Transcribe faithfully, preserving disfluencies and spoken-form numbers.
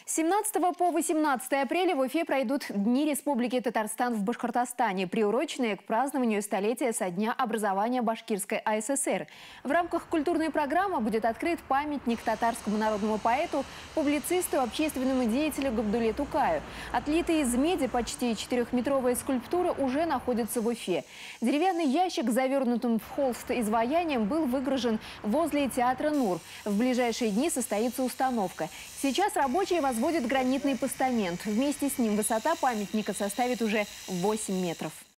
С семнадцатого по восемнадцатое апреля в Уфе пройдут Дни Республики Татарстан в Башкортостане, приуроченные к празднованию столетия со дня образования Башкирской А С С Р. В рамках культурной программы будет открыт памятник татарскому народному поэту, публицисту, общественному деятелю Габдулле Тукаю. Отлитая из меди почти четырехметровая скульптура уже находится в Уфе. Деревянный ящик, завернутым в холст изваянием, был выгружен возле театра «Нур». В ближайшие дни состоится установка. Сейчас рабочие возводят гранитный постамент. Вместе с ним высота памятника составит уже восемь метров.